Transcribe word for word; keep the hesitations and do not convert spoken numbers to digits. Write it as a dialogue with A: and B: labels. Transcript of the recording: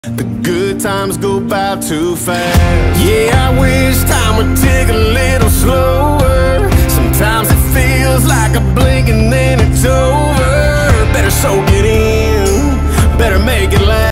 A: The good times go by too fast. Yeah, I wish time would tick a little slower. Sometimes it feels like a blink and then it's over. Better soak it in.